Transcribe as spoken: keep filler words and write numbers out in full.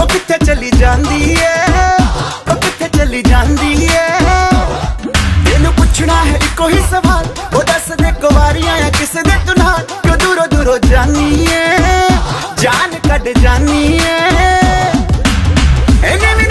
किथे चली जांदी है, ओ किथे चली जांदी है। तेनू पुछना है इको ही सवाल, ओ दस दे कुवारियां या किसे दे तू नाल, क्यों दूरों दूरों जानी है, जान कट जानी है।